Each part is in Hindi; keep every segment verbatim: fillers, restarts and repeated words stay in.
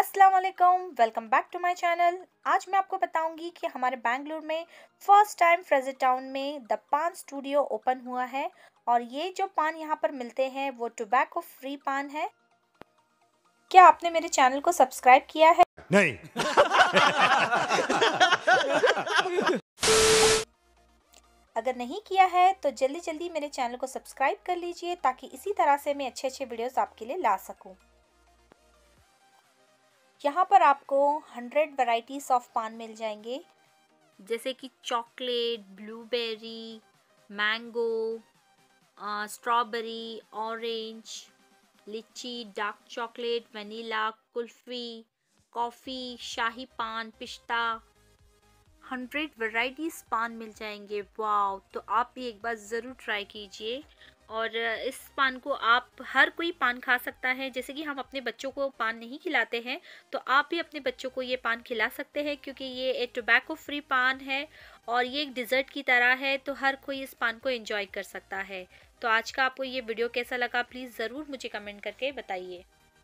अस्सलाम वालेकुम, welcome back to my channel. आज मैं आपको बताऊंगी कि हमारे बेंगलुरु में फर्स्ट टाइम फ्रेजर टाउन में द पान स्टूडियो ओपन हुआ है और ये जो पान यहाँ पर मिलते हैं वो टोबैको फ्री पान है। क्या आपने मेरे चैनल को सब्सक्राइब किया है? नहीं। अगर नहीं किया है तो जल्दी जल्दी मेरे चैनल को सब्सक्राइब कर लीजिए ताकि इसी तरह से मैं अच्छे अच्छे वीडियोस आपके लिए ला सकूं। यहाँ पर आपको हंड्रेड वैरायटीज ऑफ पान मिल जाएंगे, जैसे कि chocolate, blueberry, mango, strawberry, orange, lychee, dark chocolate, vanilla, kulfi, coffee, shahi paan, पिस्ता, हंड्रेड वैरायटीज़ पान मिल जाएंगे। वाव! तो आप भी एक बार ज़रूर ट्राई कीजिए और इस पान को आप हर कोई पान खा सकता है। जैसे कि हम अपने बच्चों को पान नहीं खिलाते हैं तो आप भी अपने बच्चों को ये पान खिला सकते हैं, क्योंकि ये एक टोबैको फ्री पान है और ये एक डिज़र्ट की तरह है, तो हर कोई इस पान को एंजॉय कर सकता है। तो आज का आपको ये वीडियो कैसा लगा प्लीज़ ज़रूर मुझे कमेंट करके बताइए।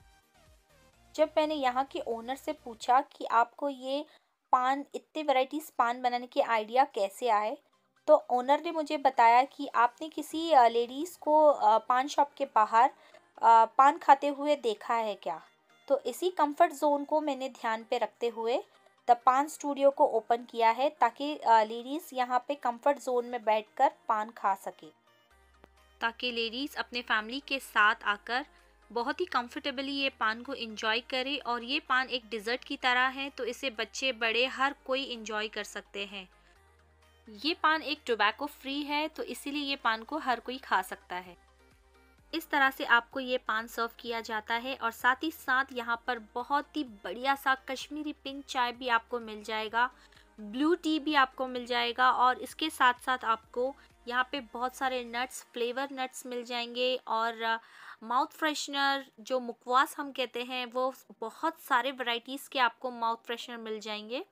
जब मैंने यहाँ के ओनर से पूछा कि आपको ये पान इतने वैरायटीज़ पान बनाने की आइडिया कैसे आए, तो ओनर ने मुझे बताया कि आपने किसी लेडीज़ को पान शॉप के बाहर पान खाते हुए देखा है क्या। तो इसी कंफर्ट जोन को मैंने ध्यान पे रखते हुए द पान स्टूडियो को ओपन किया है, ताकि लेडीज़ यहाँ पे कंफर्ट जोन में बैठकर पान खा सके, ताकि लेडीज़ अपने फैमिली के साथ आकर बहुत ही कंफर्टेबली ये पान को एंजॉय करें। और ये पान एक डिज़र्ट की तरह है, तो इसे बच्चे बड़े हर कोई एंजॉय कर सकते हैं। ये पान एक टोबैको फ्री है, तो इसीलिए ये पान को हर कोई खा सकता है। इस तरह से आपको ये पान सर्व किया जाता है और साथ ही साथ यहाँ पर बहुत ही बढ़िया सा कश्मीरी पिंक चाय भी आपको मिल जाएगा, ब्लू टी भी आपको मिल जाएगा और इसके साथ साथ आपको यहाँ पे बहुत सारे नट्स, फ्लेवर नट्स मिल जाएंगे और माउथ फ्रेशनर जो मुखवास हम कहते हैं, वो बहुत सारे वैरायटीज़ के आपको माउथ फ्रेशनर मिल जाएंगे।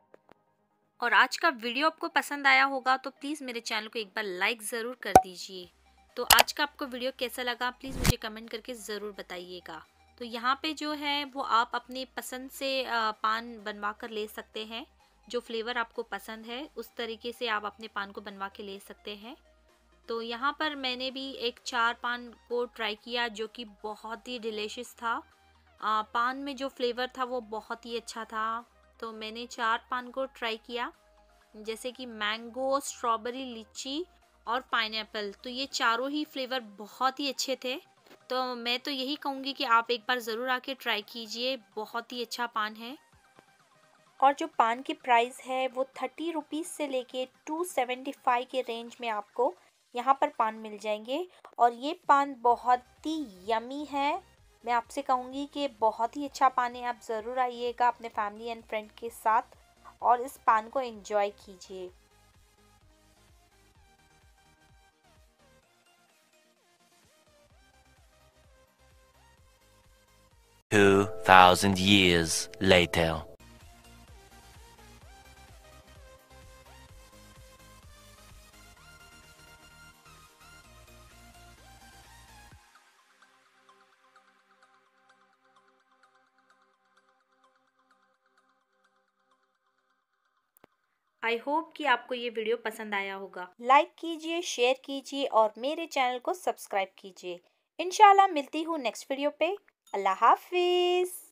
और आज का वीडियो आपको पसंद आया होगा तो प्लीज़ मेरे चैनल को एक बार लाइक ज़रूर कर दीजिए। तो आज का आपको वीडियो कैसा लगा प्लीज़ मुझे कमेंट करके ज़रूर बताइएगा। तो यहाँ पे जो है वो आप अपनी पसंद से पान बनवा कर ले सकते हैं, जो फ्लेवर आपको पसंद है उस तरीके से आप अपने पान को बनवा के ले सकते हैं। तो यहाँ पर मैंने भी एक चार पान को ट्राई किया जो कि बहुत ही डिलीशियस था। आ, पान में जो फ्लेवर था वो बहुत ही अच्छा था, तो मैंने चार पान को ट्राई किया, जैसे कि मैंगो, स्ट्रॉबेरी, लीची और पाइनएप्पल। तो ये चारों ही फ्लेवर बहुत ही अच्छे थे, तो मैं तो यही कहूँगी कि आप एक बार ज़रूर आके ट्राई कीजिए, बहुत ही अच्छा पान है। और जो पान की प्राइस है वो थर्टी रुपीज़ से लेके टू सेवेंटी फाइव के रेंज में आपको यहाँ पर पान मिल जाएंगे और ये पान बहुत ही यमी है। मैं आपसे कहूँगी कि बहुत ही अच्छा पान है, आप ज़रूर आइएगा अपने फैमिली एंड फ्रेंड के साथ और इस पान को एंजॉय कीजिए। Two thousand years later. I hope कि आपको ये वीडियो पसंद आया होगा। लाइक कीजिए, शेयर कीजिए और मेरे चैनल को सब्सक्राइब कीजिए। इंशाल्लाह मिलती हूँ नेक्स्ट वीडियो पे। अल्लाह हाफिज़।